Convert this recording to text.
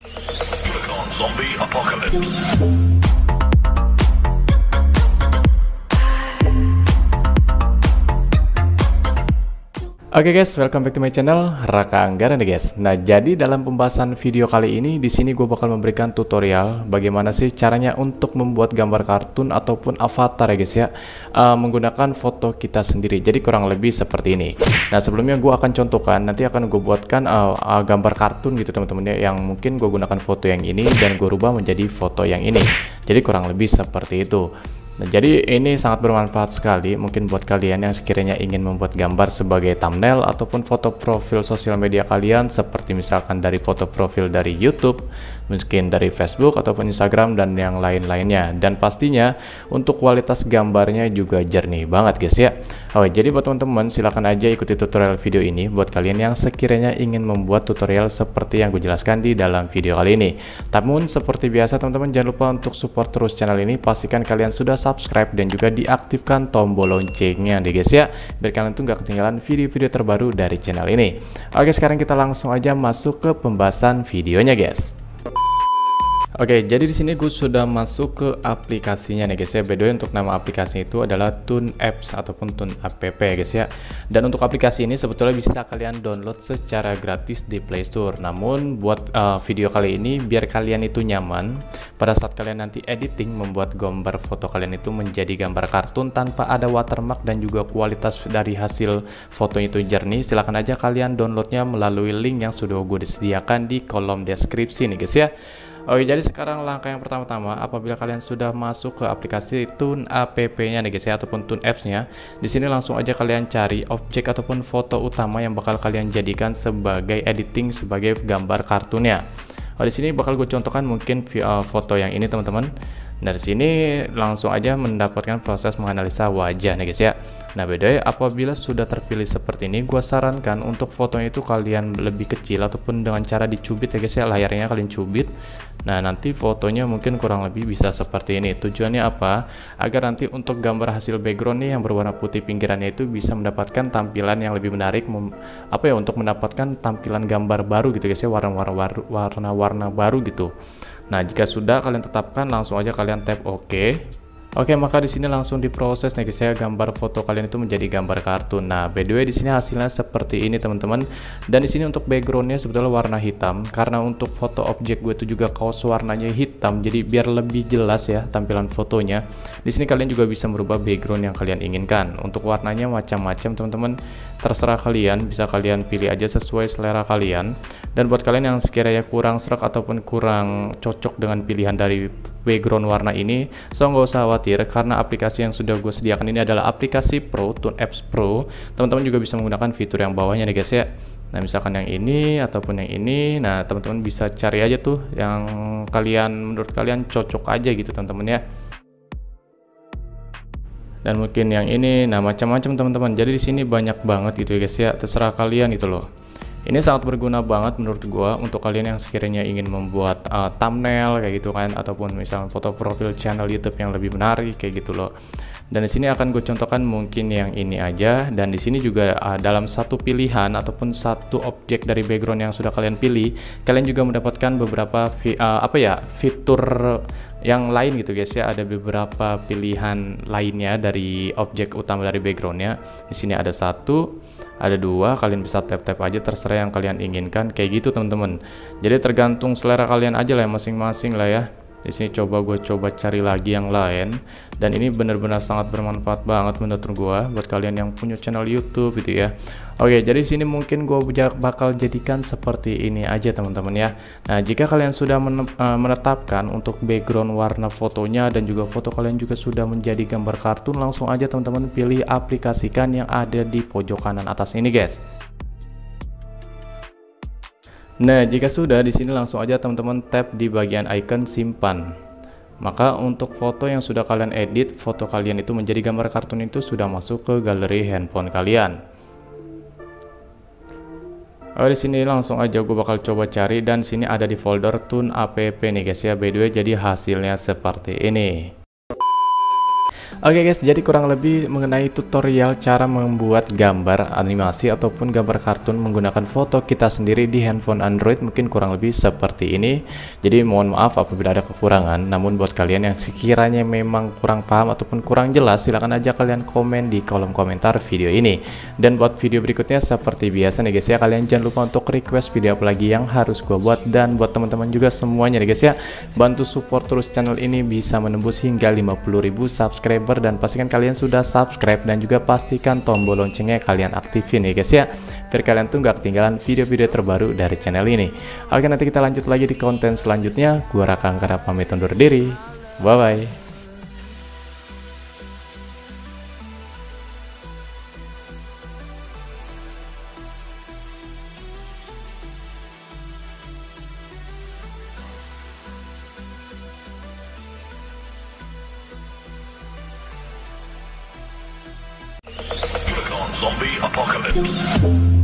Zombie Apocalypse. Oke guys, welcome back to my channel Raka Anggara nih guys. Nah, jadi dalam pembahasan video kali ini di sini gue bakal memberikan tutorial bagaimana sih caranya untuk membuat gambar kartun ataupun avatar ya guys ya, menggunakan foto kita sendiri. Jadi kurang lebih seperti ini. Nah, sebelumnya gue akan contohkan, nanti akan gue buatkan gambar kartun gitu teman-teman ya, yang mungkin gue gunakan foto yang ini dan gue rubah menjadi foto yang ini. Jadi kurang lebih seperti itu. Nah, jadi ini sangat bermanfaat sekali mungkin buat kalian yang sekiranya ingin membuat gambar sebagai thumbnail ataupun foto profil sosial media kalian, seperti misalkan dari foto profil dari YouTube, mungkin dari Facebook ataupun Instagram dan yang lain-lainnya. Dan pastinya untuk kualitas gambarnya juga jernih banget guys ya. Oke, jadi buat teman-teman silahkan aja ikuti tutorial video ini buat kalian yang sekiranya ingin membuat tutorial seperti yang gue jelaskan di dalam video kali ini. Namun seperti biasa teman-teman, jangan lupa untuk support terus channel ini, pastikan kalian sudah subscribe dan juga diaktifkan tombol loncengnya deh guys ya, biar kalian tuh gak ketinggalan video-video terbaru dari channel ini. Oke, sekarang kita langsung aja masuk ke pembahasan videonya guys. Oke, jadi di sini gue sudah masuk ke aplikasinya nih guys ya. By the way, untuk nama aplikasinya itu adalah Toon Apps ataupun Toon App ya guys ya. Dan untuk aplikasi ini sebetulnya bisa kalian download secara gratis di Play Store. Namun buat video kali ini biar kalian itu nyaman pada saat kalian nanti editing, membuat gambar foto kalian itu menjadi gambar kartun tanpa ada watermark dan juga kualitas dari hasil fotonya itu jernih, silahkan aja kalian downloadnya melalui link yang sudah gue disediakan di kolom deskripsi nih guys ya. Oke, jadi sekarang langkah yang pertama-tama, apabila kalian sudah masuk ke aplikasi Toon App-nya nih guys ya, ataupun Toon Apps-nya, di sini langsung aja kalian cari objek ataupun foto utama yang bakal kalian jadikan sebagai editing sebagai gambar kartunnya. Di sini bakal gue contohkan mungkin foto yang ini teman-teman. Dari sini langsung aja mendapatkan proses menganalisa wajah nih guys ya. Nah, beda apabila sudah terpilih seperti ini, gue sarankan untuk fotonya itu kalian lebih kecil ataupun dengan cara dicubit ya guys ya, layarnya kalian cubit. Nah, nanti fotonya mungkin kurang lebih bisa seperti ini. Tujuannya apa? Agar nanti untuk gambar hasil background nih yang berwarna putih pinggirannya itu bisa mendapatkan tampilan yang lebih menarik, untuk mendapatkan tampilan gambar baru gitu guys ya, warna-warna baru gitu. Nah, jika sudah kalian tetapkan, langsung aja kalian tap OK. Oke, maka di sini langsung diproses nih guys ya, gambar foto kalian itu menjadi gambar kartun. Nah, by the way di sini hasilnya seperti ini teman-teman. Dan di sini untuk backgroundnya sebetulnya warna hitam, karena untuk foto objek gue itu juga kaos warnanya hitam, jadi biar lebih jelas ya tampilan fotonya. Di sini kalian juga bisa merubah background yang kalian inginkan. Untuk warnanya macam-macam teman-teman, terserah kalian, bisa kalian pilih aja sesuai selera kalian. Dan buat kalian yang sekiranya kurang serak ataupun kurang cocok dengan pilihan dari background warna ini, so nggak usah khawatir, karena aplikasi yang sudah gue sediakan ini adalah aplikasi Pro, Toon Apps Pro. Teman-teman juga bisa menggunakan fitur yang bawahnya nih guys ya. Nah, misalkan yang ini ataupun yang ini, nah teman-teman bisa cari aja tuh yang menurut kalian cocok aja gitu teman-teman ya. Dan mungkin yang ini, nah macam-macam teman-teman. Jadi di sini banyak banget gitu ya guys ya, terserah kalian gitu loh. Ini sangat berguna banget menurut gua untuk kalian yang sekiranya ingin membuat thumbnail kayak gitu kan, ataupun misalnya foto profil channel YouTube yang lebih menarik kayak gitu loh. Dan di sini akan gue contohkan mungkin yang ini aja. Dan di sini juga dalam satu pilihan ataupun satu objek dari background yang sudah kalian pilih, kalian juga mendapatkan beberapa fitur yang lain gitu guys ya. Ada beberapa pilihan lainnya dari objek utama dari backgroundnya. Di sini ada satu, ada dua, kalian bisa tap-tap aja terserah yang kalian inginkan kayak gitu teman-teman. Jadi tergantung selera kalian aja lah masing-masing lah ya. Di sini gue coba cari lagi yang lain, dan ini benar-benar sangat bermanfaat banget menurut gue buat kalian yang punya channel YouTube gitu ya. Oke, jadi di sini mungkin gue bakal jadikan seperti ini aja teman-teman ya. Nah, jika kalian sudah menetapkan untuk background warna fotonya dan juga foto kalian juga sudah menjadi gambar kartun, langsung aja teman-teman pilih aplikasikan yang ada di pojok kanan atas ini guys. Nah, jika sudah, di sini langsung aja teman-teman tap di bagian icon simpan. Maka untuk foto yang sudah kalian edit, foto kalian itu menjadi gambar kartun itu sudah masuk ke galeri handphone kalian. Di sini langsung aja gue bakal coba cari, dan sini ada di folder Toon App nih guys ya. By the way, jadi hasilnya seperti ini. Oke guys, jadi kurang lebih mengenai tutorial cara membuat gambar animasi ataupun gambar kartun menggunakan foto kita sendiri di handphone Android mungkin kurang lebih seperti ini. Jadi mohon maaf apabila ada kekurangan, namun buat kalian yang sekiranya memang kurang paham ataupun kurang jelas, silahkan aja kalian komen di kolom komentar video ini. Dan buat video berikutnya seperti biasa nih guys ya, kalian jangan lupa untuk request video apa lagi yang harus gua buat. Dan buat teman-teman juga semuanya nih guys ya, bantu support terus channel ini bisa menembus hingga 50.000 subscriber, dan pastikan kalian sudah subscribe dan juga pastikan tombol loncengnya kalian aktifin ya guys ya, biar kalian tuh nggak ketinggalan video-video terbaru dari channel ini. Oke, nanti kita lanjut lagi di konten selanjutnya. Gua Raka Anggara pamit undur diri, bye bye. Zombie apocalypse.